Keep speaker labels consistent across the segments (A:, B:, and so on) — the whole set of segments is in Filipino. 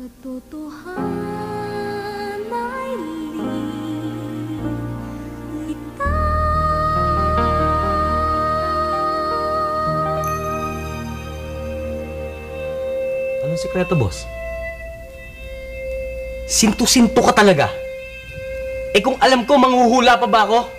A: Katotohanan ay litaw.
B: Anong sikreto, boss? Sinto-sinto ka talaga. Eh kung alam ko, manghuhula pa ba ako?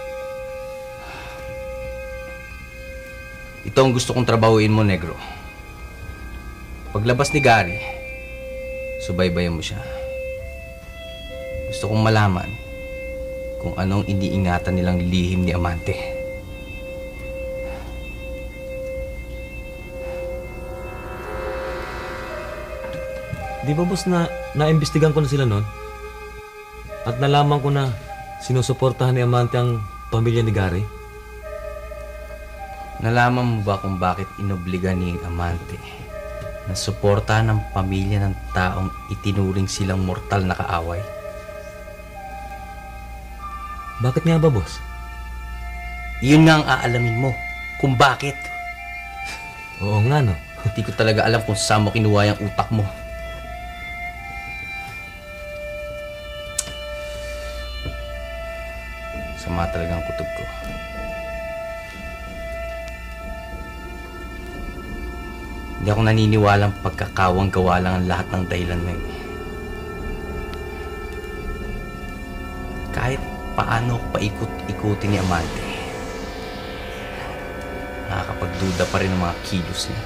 B: Ito ang gusto kong trabahuin mo, Negro. Paglabas ni Gary, subaybayan mo siya. Gusto kong malaman kung anong iniingatan nilang lihim ni Amante.
C: Di ba, boss, na naimbestigan ko na sila noon? At nalaman ko na sinusuportahan ni Amante ang pamilya ni Gary?
B: Nalaman mo ba kung bakit inobliga ni Amante na suportahan ng pamilya ng taong itinuring silang mortal na kaaway?
C: Bakit nga ba, boss?
B: Iyon nga ang aalamin mo kung bakit.
C: Oo nga, no?
B: Hindi ko talaga alam kung saan mo kinuha yung utak mo. Sama talaga ang kutob ko. Hindi ako naniniwalang pagkakawang gawa lang ang lahat ng dahilan mo yun. Kahit paano ako paikot-ikutin ni Amante, nakakapagduda pa rin ang mga kilos niya.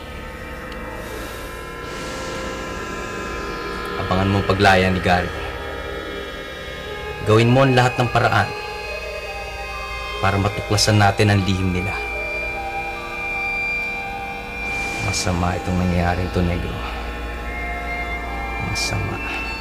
B: Abangan mo paglaya ni Gary. Gawin mo ang lahat ng paraan para matuklasan natin ang lihim nila. Masama itong nangyayari ito, Negro. Masama.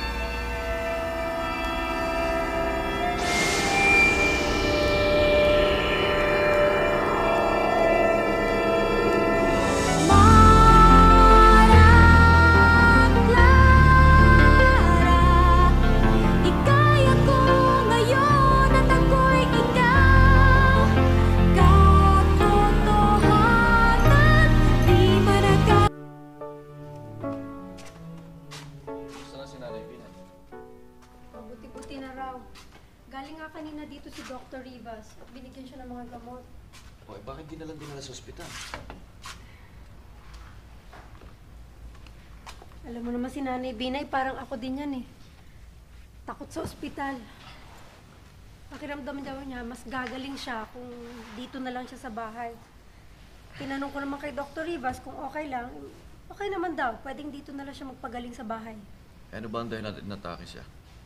A: Buti-buti na raw. Galing nga kanina dito si Dr. Rivas at binigyan siya ng mga gamot.
D: Okay, bakit di na lang dinala sa ospital?
A: Alam mo naman si Nanay Binay, parang ako din yan eh. Takot sa ospital. Pakiramdam daw niya, mas gagaling siya kung dito na lang siya sa bahay. Tinanong ko naman kay Dr. Rivas kung okay lang. Okay naman daw, pwedeng dito na lang siya magpagaling sa bahay.
D: Ano ba ang dahilan natin natake siya?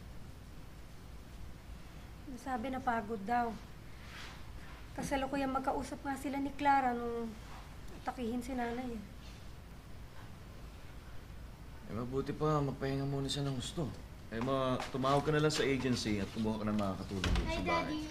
A: Sabi na pagod daw. Kasalukuyang magkausap nga sila ni Clara nung atakihin si nanay.
D: Eh, mabuti pa, magpahinga muna siya ng gusto. Eh, tumawag ka na lang sa agency at kumuha ka ng mga katulong dito
E: Hi,
D: sa bahay.
E: Daddy.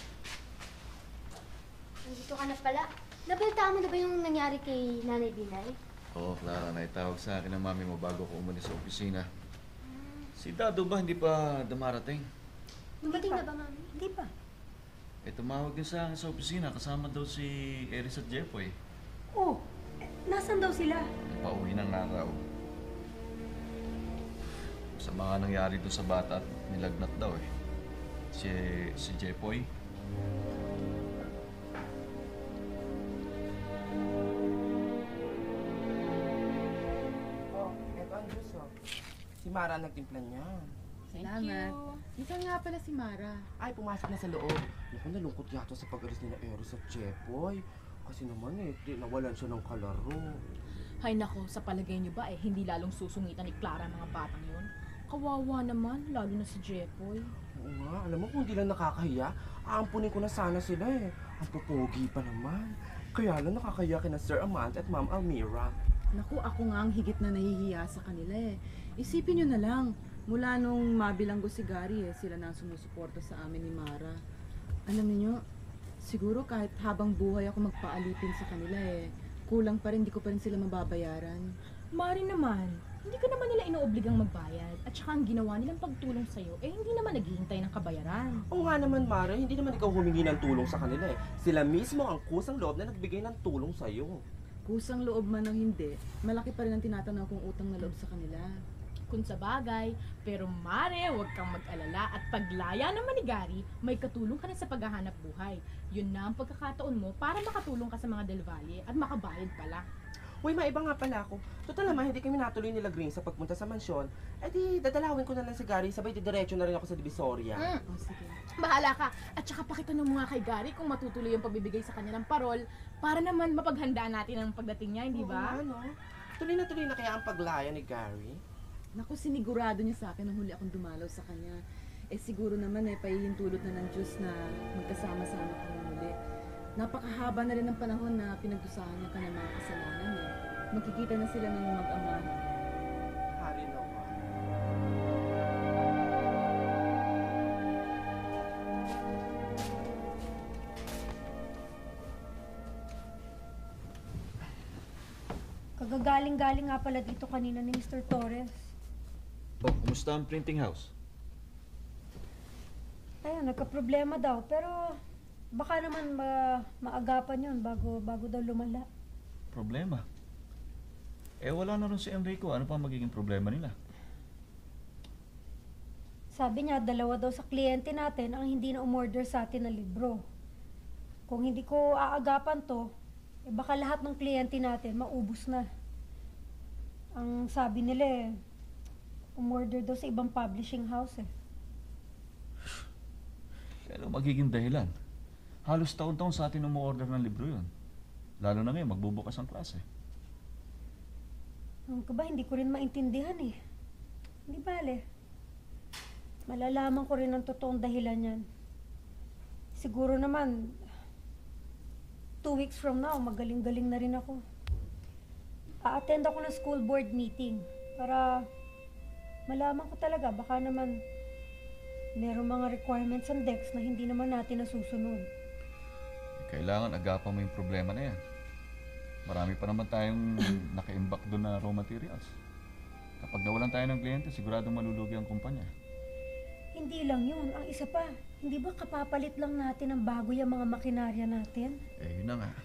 E: Nandito ka na pala. Nabaltaan mo na ba yung nangyari kay Nanay Binay?
D: Oo, Clara, naitawag sa akin ng mami mo bago ko umalis sa opisina. Si Dado ba hindi pa dumarating?
E: Dumating na ba, Mami?
A: Hindi pa.
D: Eh, tumawag din sa akin sa opisina. Kasama daw si Eris at Jeffoy.
A: Oh, nasan daw sila?
D: Pauwi ng araw. Sa mga nangyari doon sa bata at nilagnat daw eh. Si Jeffoy.
F: Oh, eto ang juice, oh. Si Mara nagtimpla niya.
G: Salamat. Minsan nga pala si Mara.
F: Ay, pumasok na sa loob. Naku, nalungkot yata sa pag-alis ni na Eris at Jeffoy. Kasi naman nawalan siya ng kalaro.
G: Hay nako, sa palagay niyo ba hindi lalong susungitan ni Clara ang mga batang yun? Kawawa naman, lalo na si Jeffoy.
F: Oo nga, alam mo kung di lang nakakahiya, aampunin ko na sana sila eh. Ang pupogi pa naman. Kaya lang nakakahiya kina Sir Amante at Ma'am Almira.
G: Naku, ako nga ang higit na nahihiya sa kanila eh. Isipin niyo na lang, mula nung mabilanggo si Gary sila na ang sumusuporta sa amin ni Mara. Alam niyo, siguro kahit habang buhay ako magpaalipin sa kanila kulang pa rin, di ko pa rin sila mababayaran.
H: Mari naman, hindi ka naman nila inoobligang magbayad. At saka ang ginawa nilang pagtulong sa'yo, hindi naman naghihintay ng kabayaran.
F: Oo nga naman, Mara, hindi naman ikaw humingi ng tulong sa kanila eh. Sila mismo ang kusang loob na nagbigay ng tulong sa'yo.
G: Kusang loob man o hindi, malaki pa rin ang tinatanaw kong utang na loob sa kanila.
H: Kung sa bagay, pero Mare, huwag kang mag-alala at paglaya naman ni Gary, may katulong ka na sa paghahanap buhay. Yun na ang pagkakataon mo para makatulong ka sa mga Del Valle at makabayad pala.
F: Uy, maiba nga pala ako. Total naman, hindi kami natuloy nila Green sa pagpunta sa mansyon. Eh di, dadalawin ko na lang si Gary, sabay didiretso na rin ako sa Divisoria.
H: O sige. Bahala ka. At saka pakitanong mo nga kay Gary kung matutuloy yung pabibigay sa kanya ng parol para naman mapaghandaan natin ang pagdating niya, hindi ba?
F: Oo, ano? Tuloy na kaya ang paglaya ni Gary.
G: Naku, sinigurado niya sa akin nung huli akong dumalaw sa kanya. Eh siguro naman pahihintulot na ng Diyos na magkasama-sama kami muli. Napakahaba na rin ng panahon na pinagdusahan niya ka ng mga kasalanan eh. Magkikita na sila ng mag-ama.
F: Hari naman.
A: Kagagaling-galing nga pala dito kanina ni Mr. Torres.
D: Oh, kumusta ang printing house?
A: Ayun, nagka-problema daw. Pero baka naman maagapan yun bago daw lumala.
D: Problema? Eh, wala na rin si Enrico. Ano pa magiging problema nila?
A: Sabi niya, 2 daw sa kliyente natin ang hindi na umorder sa atin ng libro. Kung hindi ko aagapan to, baka lahat ng kliyente natin maubos na. Ang sabi nila umorder daw sa ibang publishing house eh.
D: Kaya magiging dahilan. Halos taon-taon sa atin umu-order ng libro yun. Lalo na ngayon, magbubukas ang klase.
A: Ang ka ba, hindi ko rin maintindihan eh. Hindi bale. Malalaman ko rin ang totoong dahilan yan. Siguro naman, 2 weeks from now, magaling-galing na rin ako. A-attend ako ng school board meeting para malaman ko talaga, baka naman merong mga requirements and decks na hindi naman natin nasusunod.
D: Kailangan agapan mo yung problema na yan. Marami pa naman tayong naka-imbak doon na raw materials. Kapag nawalan tayo ng kliyente, siguradong malulugi ang kumpanya.
A: Hindi lang yun. Ang isa pa, hindi ba kapapalit lang natin ang bago yung mga makinarya natin?
D: Eh, yun na nga.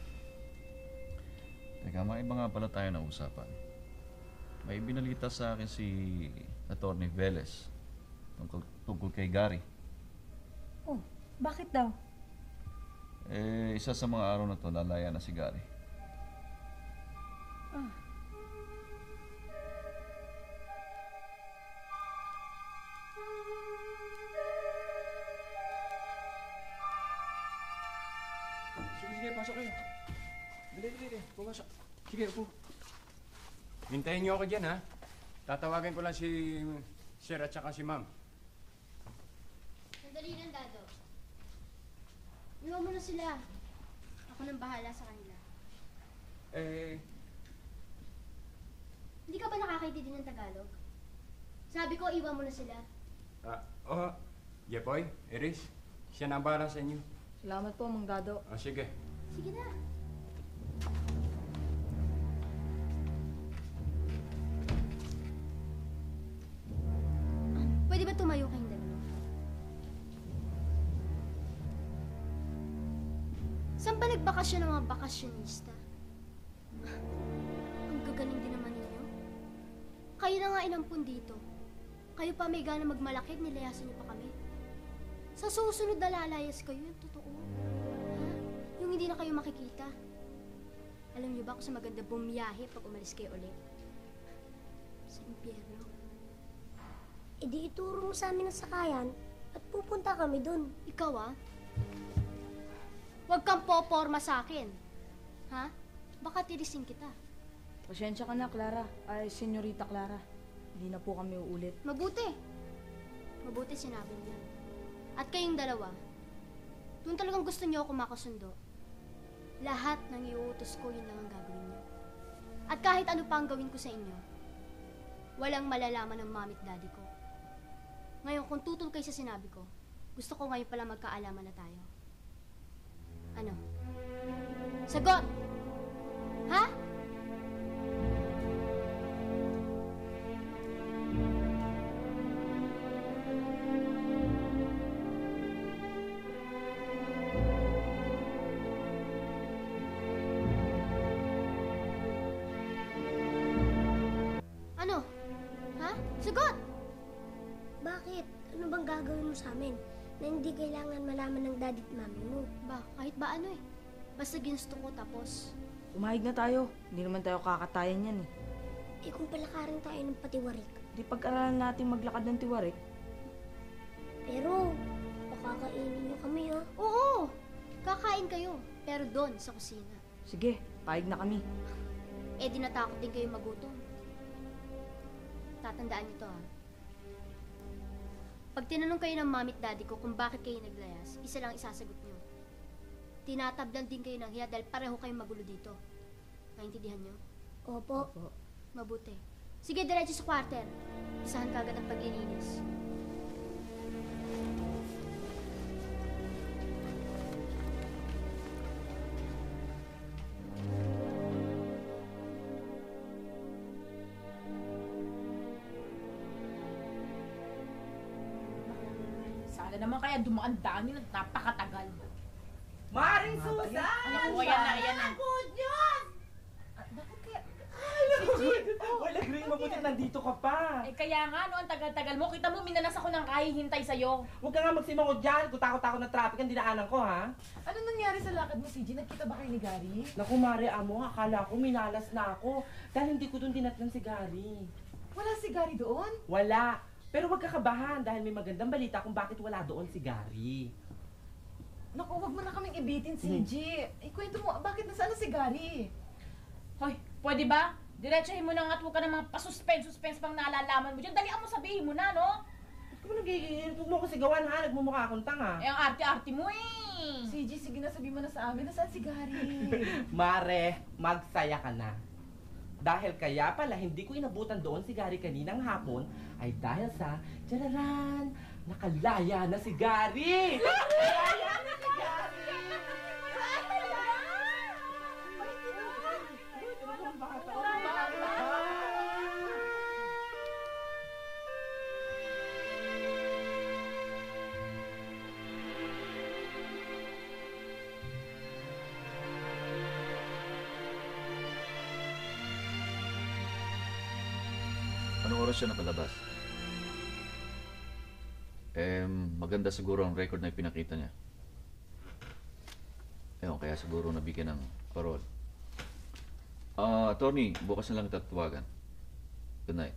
D: Teka, may iba nga pala tayo na usapan. May binalita sa akin si Atty. Velez tungkol kay Gary.
A: Oh, bakit daw?
D: Eh, isa sa mga araw na to, lalaya na si Gary.
I: Sige, pasok kayo. Dali. Pumasok. Sige, upo. Hintayin niyo ako dyan, ha? Tatawagan ko lang si Sir at saka si Ma'am.
E: Sandali lang, Dado. Iwan mo na sila. Ako nang bahala sa kanila. Hindi ka ba nakakaintindi ng Tagalog? Sabi ko, iwan mo na sila.
I: Jepoy, Iris, siya na ang bahala sa inyo.
G: Salamat po, Mang Dado.
I: Sige.
E: Sige na. Pwede ba tumayo kayong dalawa? Saan ba nagbakasyon ng mga bakasyonista? Ang gagaling din naman ninyo. Kayo na nga inampun dito. Kayo pa may gana magmalakid, nilayasan niyo pa kami. Sa susunod na lalayas kayo, yung totoo. Ha? Yung hindi na kayo makikita. Alam niyo ba kung sa maganda bumiyahe pag umalis kayo ulit? Sa impyerno.
J: E di ituro mo sa amin ang sakayan at pupunta kami dun.
E: Ikaw huwag kang poporma sa akin. Ha? Baka tirisin kita.
G: Pasensya ka na, Clara. Ay, Senyorita Clara. Hindi na po kami uulit.
E: Mabuti. Mabuti sinabi niya. At kayong dalawa, kung talagang gusto niyo ako makasundo, lahat ng iuutos ko, yun lang ang gagawin niyo. At kahit ano pa ang gawin ko sa inyo, walang malalaman ng mami at daddy ko. Ngayon, kung tutol kayo sa sinabi ko, gusto ko ngayon pala magkaalaman na tayo. Ano? Sagot! Ha? Ano? Ha? Ha? Sagot!
J: Bakit? Ano bang gagawin mo sa amin na hindi kailangan malaman ng daddy at mami mo?
E: Ba, kahit ba ano eh. Basta ginusto ko tapos.
K: Umahig na tayo. Hindi naman tayo kakatayan yan eh.
J: Eh kung palakarin tayo ng patiwarik.
K: Di pag-aralan natin maglakad ng tiwarik.
J: Pero, pakakainin niyo kami ha.
E: Oo! Kakain kayo. Pero doon, sa kusina.
K: Sige, pahig na kami.
E: Eh, di natakot din kayo magutom. Tatandaan niyo to ha. Pag tinanong kayo ng mami at daddy ko kung bakit kayo naglayas, isa lang isasagot niyo. Tinatablan din kayo ng hiya dahil pareho kayong magulo dito. Naintindihan niyo?
J: Opo.
E: Mabuti. Sige, diretso sa quarter. Isahan ka agad ang paglilinis.
H: Sana naman kaya dumaan-daan yun at napakatagal.
G: Maring Susan!
H: Ano po, yan na.
G: Good news!
H: Bakit kaya?
F: Wala, Gring, mabuti nandito ka pa.
H: Eh kaya nga, no, ang tagal-tagal mo. Kita mo, minalas ako ng kahihintay sa'yo.
F: Huwag ka nga magsimangot dyan. Kutakot-takot na traffic ang dinaanan ko, ha?
G: Ano nangyari sa lakad mo, CJ? Nagkita ba kayo ni Gary?
F: Naku, Mare, amo, akala ko minalas na ako. Dahil hindi ko doon dinatnan si Gary.
G: Wala si Gary doon?
F: Wala. Pero huwag kakabahan dahil may magandang balita kung bakit wala doon si Gary.
G: Naku, wag mo na kaming ibitin, CJ. Ikwento mo, bakit nasaan na si Gary?
H: Hoy, pwede ba? Diretsahin mo na nga at huwag ka ng mga pasuspense pang nalalaman mo dyan. Dalian mo, sabihin mo na, no?
F: Huwag mo nagiging, huwag mo ko sigawan, ha? Nagmumukha akong tanga.
H: Eh, ang arte-arte mo eh.
G: CJ, sige na, sabihin mo na sa amin, nasaan si Gary?
F: Mare, magsaya ka na. Dahil kaya pala hindi ko inabutan doon si Gary kaninang hapon ay dahil sa, tararan, nakalaya na si Gary! Nakalaya na si Gary!
D: Anong oras siya nakalabas? Maganda siguro ang record na ipinakita niya. Ewan, kaya siguro nabigyan ng parol. Attorney, bukas na lang tatawagan. Good night.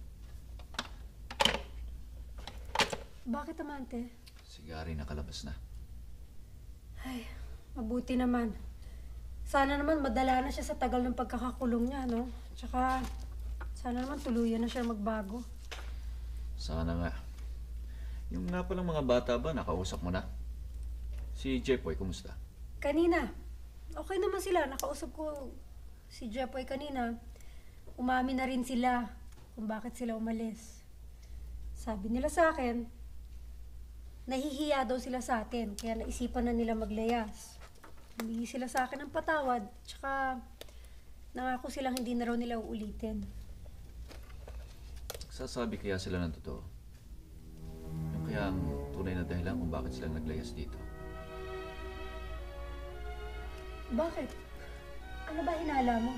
A: Bakit, Amante?
D: Si Gary nakalabas na.
A: Ay, mabuti naman. Sana naman madala na siya sa tagal ng pagkakakulong niya, no? Tsaka, sana naman tuluyan na siya magbago.
D: Sana nga. Yung nga palang mga bata ba, nakausap mo na? Si Jepoy, kumusta?
A: Kanina, okay naman sila. Nakausap ko si Jepoy kanina. Umamin na rin sila kung bakit sila umalis. Sabi nila sa akin, nahihiya daw sila sa atin, kaya naisipan na nila maglayas. Humingi sila sa akin ng patawad, tsaka nangako silang hindi na raw nila uulitin.
D: Sasabi kaya sila ng totoo? Yung kaya ang tunay na dahilan kung bakit sila naglayas dito?
A: Bakit? Ano ba hinala mo?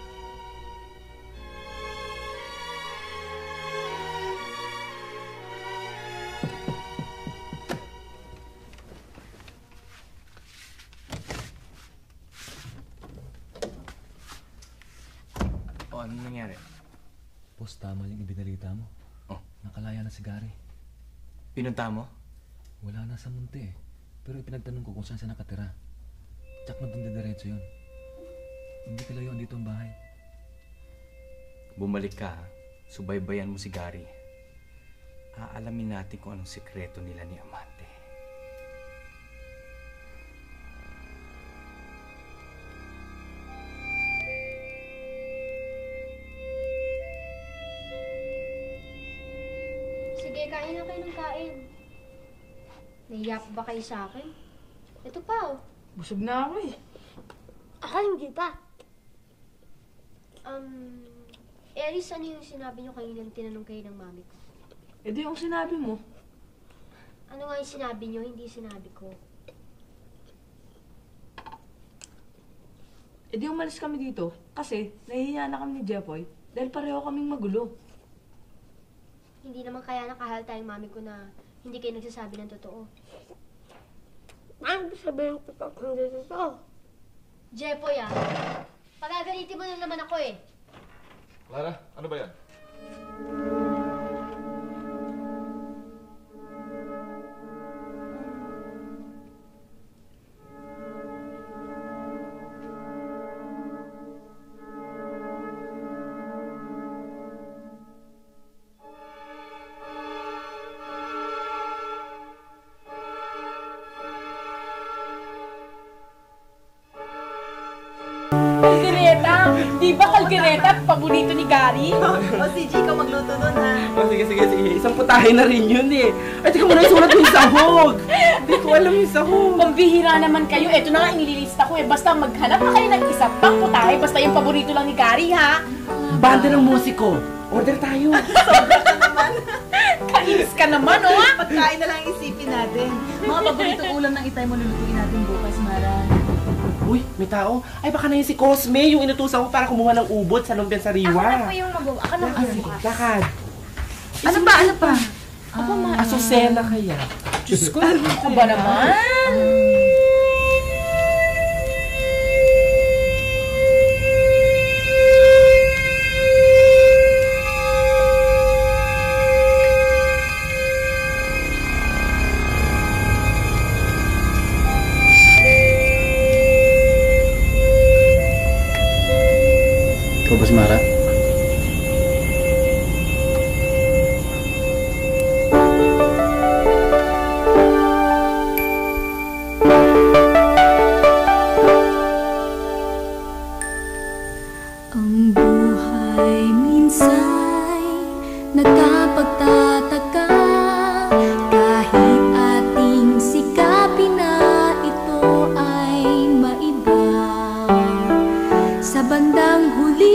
B: O, ano nangyari?
C: Boss, tama yung ibinalita mo.
B: Oh.
C: Nakalaya na si Gary.
B: Pinunta mo?
C: Wala na sa munti eh. Pero ipinagtanong ko kung saan siya nakatira. Tsak na doon didiretso yun. Hindi kilayo dito ang bahay.
B: Bumalik ka, ha? Subaybayan mo si Gary. Aalamin natin kung anong sikreto nila ni Amante.
E: Sige, kain na kayo ng kain. Nahiya pa ba kayo sa akin? Ito pa, oh.
K: Busog na ako eh.
J: Ako hindi pa.
E: Eris, ano yung sinabi niyo kanina nang tinanong kayo ng mami ko?
K: Eh di yung sinabi mo.
E: Ano nga yung sinabi niyo, hindi sinabi ko?
K: Eh di umalis kami dito kasi nahihiya na kami ni Jepoy dahil pareho kaming magulo.
E: Hindi naman kaya nakahalata yung mami ko na hindi kayo nagsasabi ng totoo.
J: Ano sabihin ko pag hindi totoo?
E: Jepoy ah, pagagalitin mo na naman ako eh.
D: Clara, ano ba yan?
H: Kaldereta! Di ba kaldereta paborito ni Gary?
G: O si G, ikaw magluto nun ha.
F: Sige. Isang putahe na rin yun eh. Ay, teka muna, isulat mo yung sahog. Hindi ko alam yung sahog.
H: Pambihira naman kayo. Eto na nga inililista ko eh. Basta maghanap na kayo ng isa pang putahe. Basta yung paborito lang ni Gary, ha?
F: Banda ng musiko. Order tayo.
H: Kainis ka naman, oh!
G: Pagkain na lang isipin natin. Mga paboritong ulam ng itay mo lulutuin natin bukas, Mara.
F: Uy, may tao. Ay, baka na yun si Cosme, yung inutusan ko para kumuha ng ubod sa lumpia sariwa.
H: Ako na po yung mag-uwa. Ako na po yung bukas.
F: Lakad.
G: Ano pa?
F: Asusena kaya. Diyos ko,
H: Ako ba naman?
B: Ikaw ba si Mara?
L: Ang buhay minsa'y nagkapagtataka kahit ating sikapin na ito ay maiba. Sa bandang huli,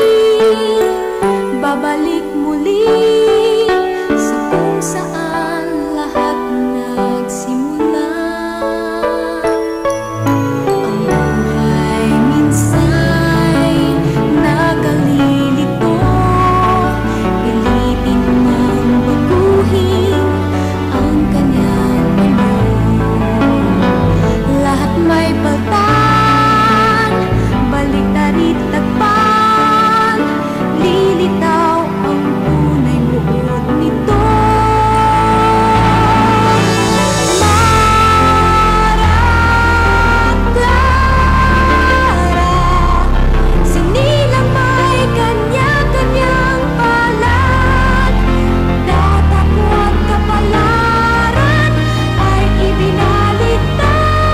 L: babalik muli sa kung saan lahat nagsimula. Ang buhay minsa'y nakalilito, pilitin mang baguhin ang kanyang lahat may paltan, baliktarit tagpan, lilitaw ang tunay buod nito. Sinilang may kanya-kanyang palad, tatako at kapalaran ay ibinaliktad.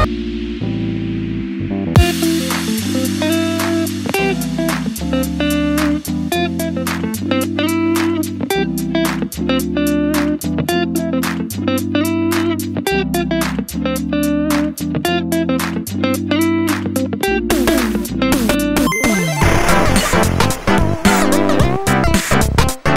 M: Thank you.